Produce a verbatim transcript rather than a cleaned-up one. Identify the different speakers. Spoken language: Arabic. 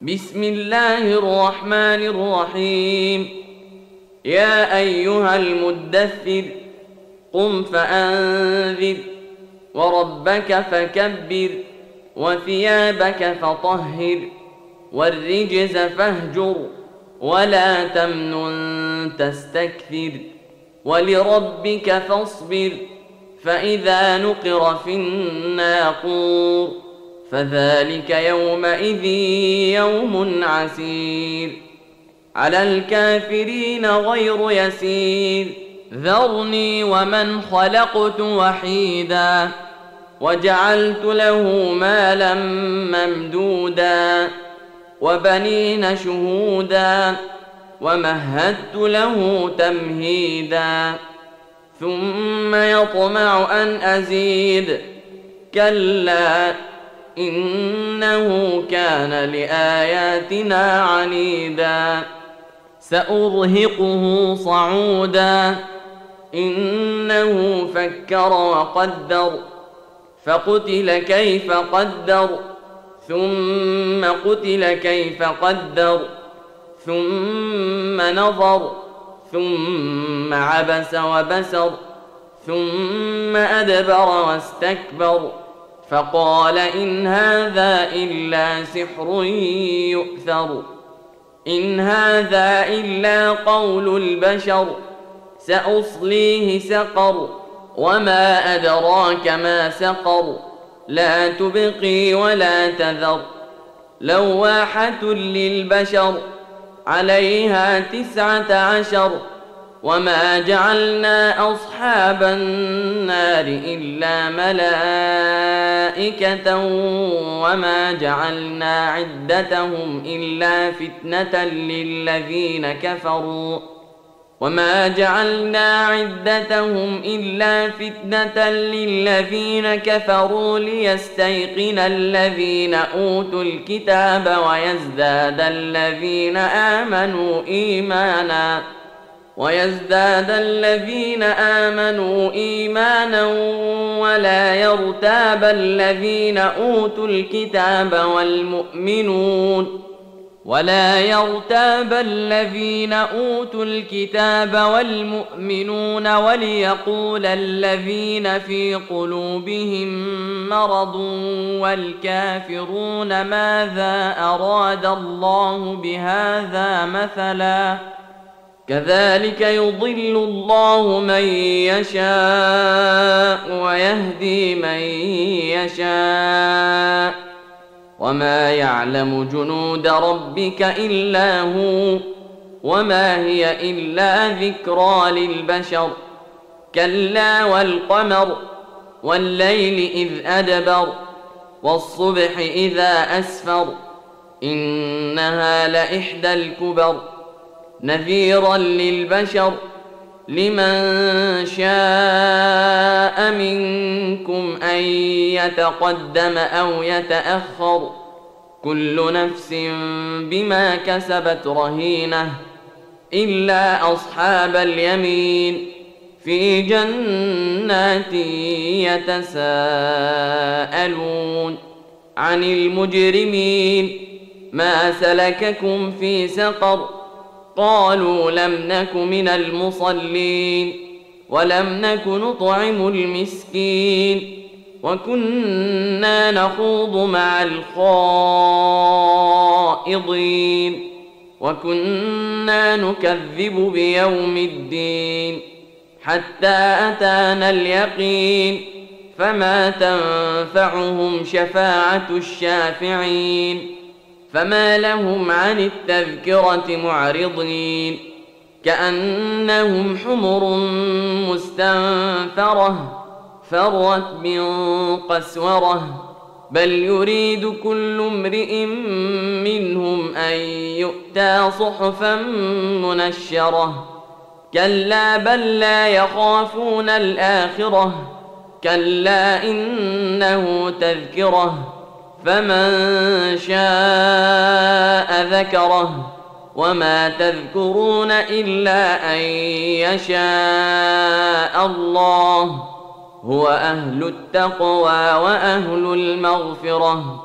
Speaker 1: بسم الله الرحمن الرحيم. يا أيها المدثر قم فأنذر وربك فكبر وثيابك فطهر والرجز فاهجر ولا تمنن تستكثر ولربك فاصبر فإذا نقر في الناقور فذلك يومئذ يوم عسير على الكافرين غير يسير. ذرني ومن خلقت وحيدا وجعلت له مالا ممدودا وبنين شهودا ومهدت له تمهيدا ثم يطمع أن أزيد كلا إنه كان لآياتنا عنيدا سأرهقه صعودا إنه فكر وقدر فقتل كيف قدر ثم قتل كيف قدر ثم نظر ثم عبس وبسر ثم أدبر واستكبر فقال إن هذا إلا سحر يؤثر إن هذا إلا قول البشر سأصليه سقر وما أدراك ما سقر لا تبقي ولا تذر لواحة للبشر عليها تسعة عشر وما جعلنا أصحاب النار إلا ملائكة وما جعلنا عدتهم إلا فتنة للذين كفروا وما جعلنا عدتهم إلا فتنة للذين كفروا ليستيقن الذين أوتوا الكتاب ويزداد الذين آمنوا إيمانا ويزداد الذين آمنوا إيمانا ولا يرتاب الذين أوتوا الكتاب والمؤمنون ولا يرتاب الذين أوتوا الكتاب والمؤمنون وليقول الذين في قلوبهم مرض والكافرون ماذا أراد الله بهذا مثلا كذلك يضل الله من يشاء ويهدي من يشاء وما يعلم جنود ربك إلا هو وما هي إلا ذكرى للبشر كلا والقمر والليل إذ أدبر والصبح إذا أسفر إنها لإحدى الكبر نذيرا للبشر لمن شاء منكم أن يتقدم أو يتأخر كل نفس بما كسبت رهينة إلا أصحاب اليمين في جنات يتساءلون عن المجرمين ما سلككم في سقر قالوا لم نك من المصلين ولم نك نطعم المسكين وكنا نخوض مع الخائضين وكنا نكذب بيوم الدين حتى أتانا اليقين فما تنفعهم شفاعة الشافعين فما لهم عن التذكرة معرضين كأنهم حمر مستنفرة فرت من قسورة بل يريد كل امرئ منهم أن يؤتى صحفا منشرة كلا بل لا يخافون الآخرة كلا إنه تذكرة فمن شاء ذكره وما تذكرون إلا أن يشاء الله هو أهل التقوى وأهل المغفرة